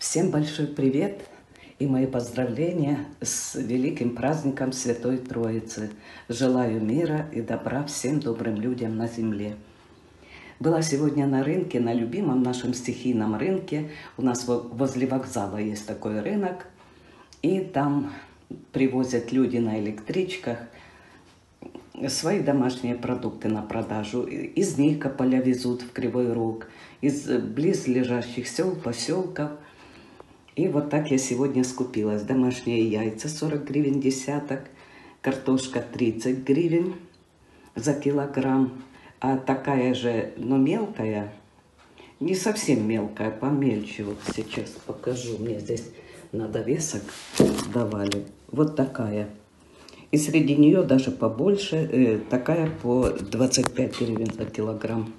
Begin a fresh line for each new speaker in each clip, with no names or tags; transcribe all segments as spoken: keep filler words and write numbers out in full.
Всем большой привет и мои поздравления с великим праздником Святой Троицы. Желаю мира и добра всем добрым людям на земле. Была сегодня на рынке, на любимом нашем стихийном рынке. У нас возле вокзала есть такой рынок. И там привозят люди на электричках свои домашние продукты на продажу. Из Никополя везут в Кривой Рог, из близлежащих сел, поселков. И вот так я сегодня скупилась. Домашние яйца сорок гривен десяток, картошка тридцать гривен за килограмм. А такая же, но мелкая, не совсем мелкая, помельче. Вот сейчас покажу. Мне здесь на довесок давали. Вот такая. И среди нее даже побольше, э, такая по двадцать пять гривен за килограмм.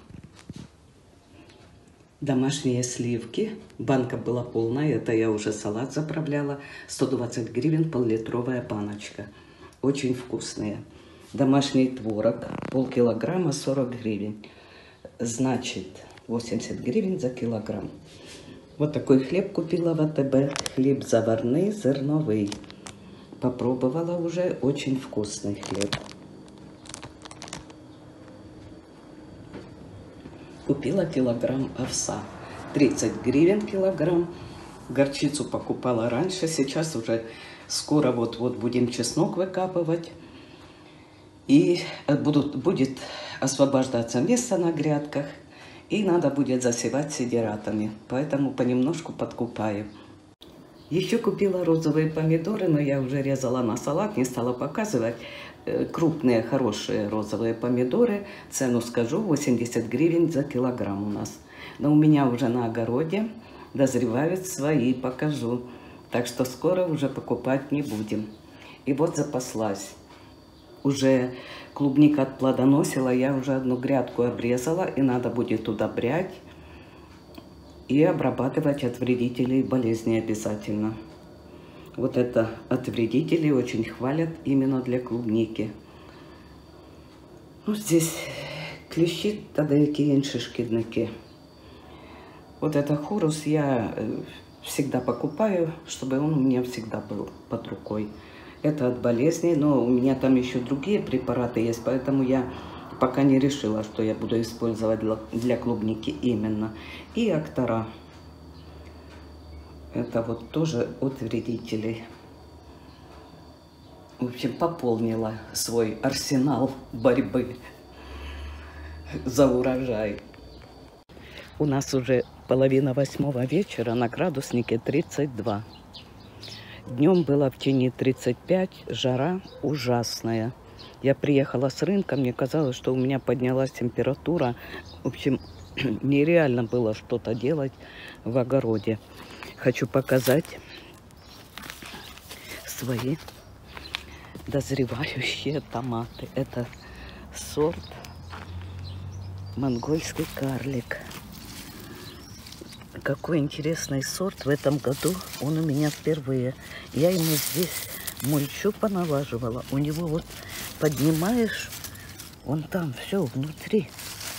Домашние сливки. Банка была полная, это я уже салат заправляла. сто двадцать гривен, пол-литровая баночка. Очень вкусные. Домашний творог, полкилограмма, сорок гривен. Значит, восемьдесят гривен за килограмм. Вот такой хлеб купила в АТБ. Хлеб заварный, зерновый. Попробовала уже, очень вкусный хлеб. Купила килограмм овса. тридцать гривен килограмм. Горчицу покупала раньше, сейчас уже скоро вот-вот будем чеснок выкапывать. И будут, будет освобождаться место на грядках. И надо будет засевать сидератами. Поэтому понемножку подкупаю. Еще купила розовые помидоры, но я уже резала на салат, не стала показывать. Крупные, хорошие розовые помидоры. Цену скажу, восемьдесят гривен за килограмм у нас. Но у меня уже на огороде дозревают свои, покажу. Так что скоро уже покупать не будем. И вот запаслась. Уже клубника отплодоносила, я уже одну грядку обрезала. И надо будет удобрять и обрабатывать от вредителей и болезней обязательно. Вот это от вредителей очень хвалят именно для клубники. Ну, здесь клещи тогда какие шишкидники. Вот это хорус я всегда покупаю, чтобы он у меня всегда был под рукой. Это от болезней, но у меня там еще другие препараты есть, поэтому я пока не решила, что я буду использовать для, для клубники именно. И Актара. Это вот тоже от вредителей. В общем, пополнила свой арсенал борьбы за урожай. У нас уже половина восьмого вечера, на градуснике тридцать два. Днем было в тени тридцать пять, жара ужасная. Я приехала с рынка, мне казалось, что у меня поднялась температура. В общем, нереально было что-то делать в огороде. Хочу показать свои дозревающие томаты. Это сорт монгольский карлик. Какой интересный сорт в этом году. Он у меня впервые. Я ему здесь мульчу понаваживала. У него вот поднимаешь, он там все внутри.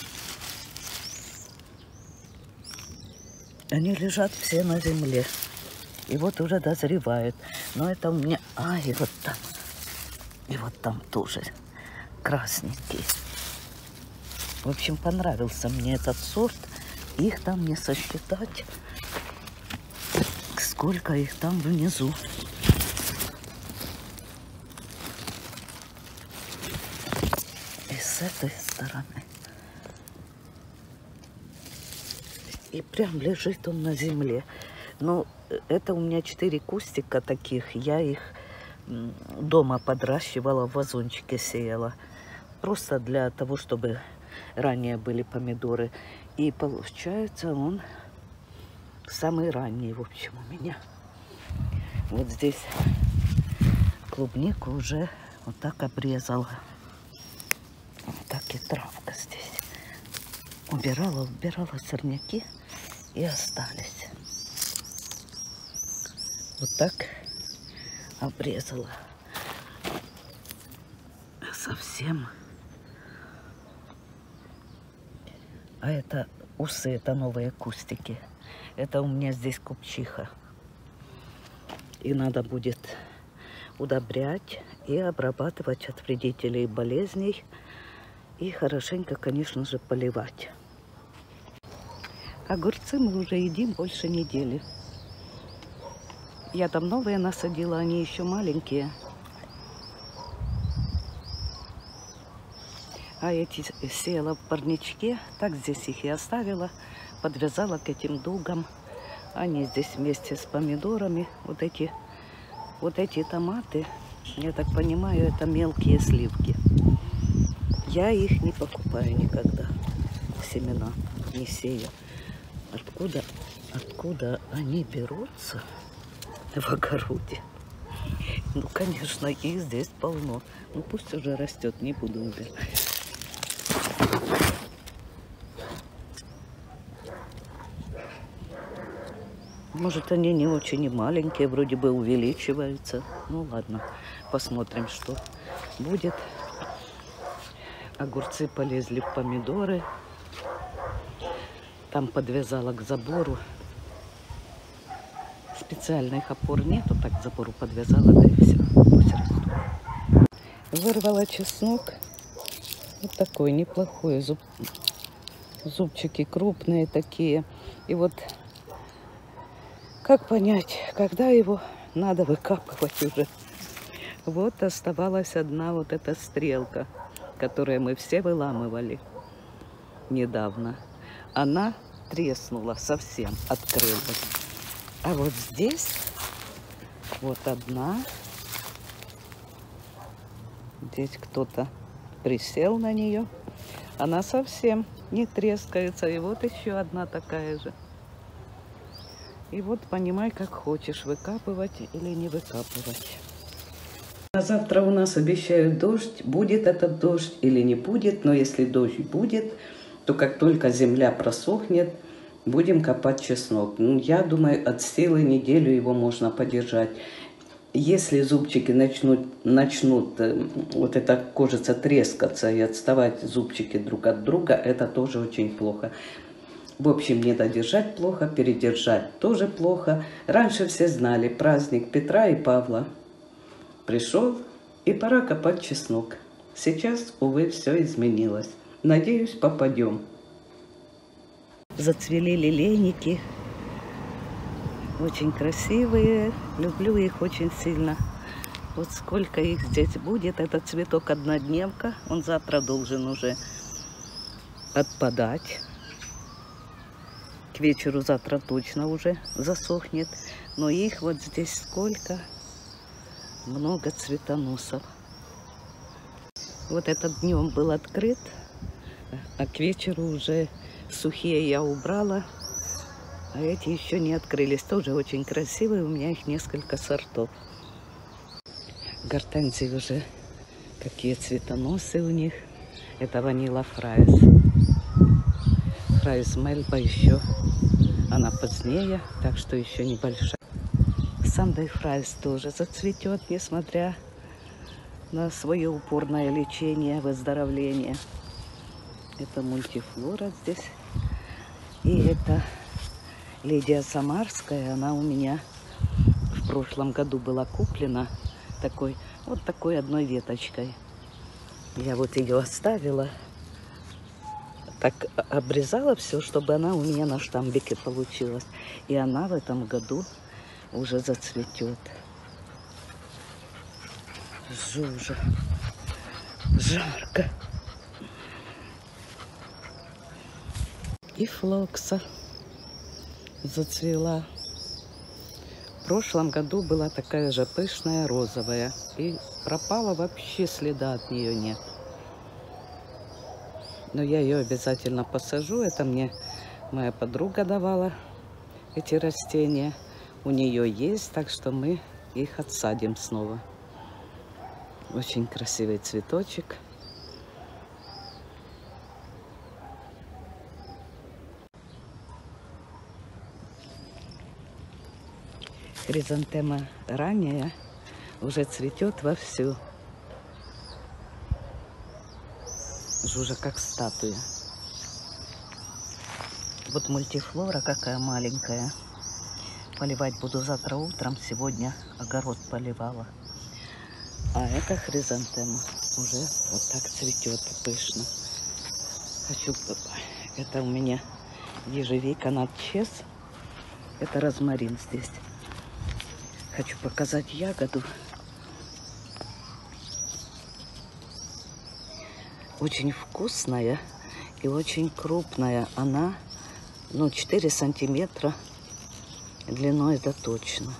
Они лежат все на земле. И вот уже дозревают. Но это у меня... А, и вот там. И вот там тоже красненький. В общем, понравился мне этот сорт. Их там не сосчитать. Сколько их там внизу. И с этой стороны. И прям лежит он на земле. Ну, это у меня четыре кустика таких. Я их дома подращивала, в вазончике сеяла. Просто для того, чтобы ранее были помидоры. И получается он самый ранний, в общем, у меня. Вот здесь клубнику уже вот так обрезала. Вот так и травка здесь. Убирала, убирала сорняки. И остались. Вот так обрезала. Совсем. А это усы, это новые кустики. Это у меня здесь купчиха. И надо будет удобрять и обрабатывать от вредителей и болезней. И хорошенько, конечно же, поливать. Огурцы мы уже едим больше недели. Я там новые насадила, они еще маленькие. А эти сеяла в парничке, так здесь их и оставила, подвязала к этим дугам. Они здесь вместе с помидорами. Вот эти, вот эти томаты, я так понимаю, это мелкие сливки. Я их не покупаю никогда, семена не сею. Откуда, откуда они берутся в огороде? Ну, конечно, их здесь полно. Ну, пусть уже растет, не буду уже. Может, они не очень и маленькие, вроде бы увеличиваются. Ну, ладно, посмотрим, что будет. Огурцы полезли в помидоры. Там подвязала к забору. Специальных опор нету, так к забору подвязала, да и все. Пусть растут. Вырвала чеснок. Вот такой неплохой. Зуб... Зубчики крупные такие. И вот как понять, когда его надо выкапывать уже? Вот оставалась одна вот эта стрелка, которую мы все выламывали недавно. Она треснула совсем, открылась. А вот здесь вот одна. Здесь кто-то присел на нее. Она совсем не трескается. И вот еще одна такая же. И вот понимай, как хочешь, выкапывать или не выкапывать. А завтра у нас обещают дождь. Будет этот дождь или не будет. Но если дождь будет, то как только земля просохнет, будем копать чеснок. Ну, я думаю, от силы неделю его можно подержать. Если зубчики начнут, начнут вот эта кожица трескаться и отставать зубчики друг от друга, это тоже очень плохо. В общем, не додержать плохо, передержать тоже плохо. Раньше все знали, праздник Петра и Павла пришел, и пора копать чеснок. Сейчас, увы, все изменилось. Надеюсь, попадем. Зацвели лилейники. Очень красивые. Люблю их очень сильно. Вот сколько их здесь будет. Это цветок однодневка. Он завтра должен уже отпадать. К вечеру завтра точно уже засохнет. Но их вот здесь сколько. Много цветоносов. Вот этот днем был открыт. А к вечеру уже сухие я убрала. А эти еще не открылись. Тоже очень красивые. У меня их несколько сортов. Гортензии уже какие цветоносы у них. Это ванила фрайс. Фрайс Мельба еще. Она позднее, так что еще небольшая. Сандей фрайс тоже зацветет, несмотря на свое упорное лечение, выздоровление. Это мультифлора здесь. И это Лидия Самарская. Она у меня в прошлом году была куплена такой, вот такой одной веточкой. Я вот ее оставила. Так обрезала все, чтобы она у меня на штамбике получилась. И она в этом году уже зацветет. Жужа. Жарко. И флокса зацвела. В прошлом году была такая же пышная, розовая. И пропала, вообще следа от нее нет. Но я ее обязательно посажу. Это мне моя подруга давала, эти растения. У нее есть, так что мы их отсадим снова. Очень красивый цветочек. Хризантема ранняя уже цветет вовсю. Жужа как статуя. Вот мультифлора какая маленькая. Поливать буду завтра утром. Сегодня огород поливала. А эта хризантема уже вот так цветет пышно. Хочу... Это у меня ежевика надчес. Это розмарин здесь. Хочу показать ягоду. Очень вкусная и очень крупная. Она, ну, четыре сантиметра длиной, это точно.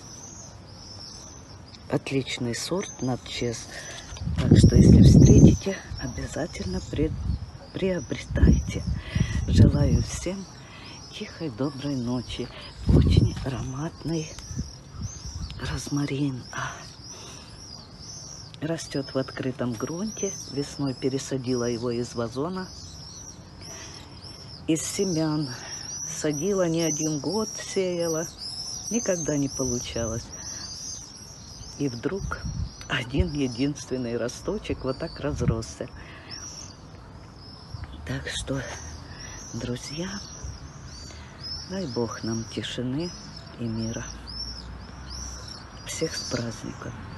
Отличный сорт надчес. Так что, если встретите, обязательно при... приобретайте. Желаю всем тихой, доброй ночи. Очень ароматный розмарин. Растет в открытом грунте. Весной пересадила его из вазона. Из семян. Садила не один год, сеяла. Никогда не получалось. И вдруг один единственный росточек вот так разросся. Так что, друзья, дай Бог нам тишины и мира. Всех с праздником!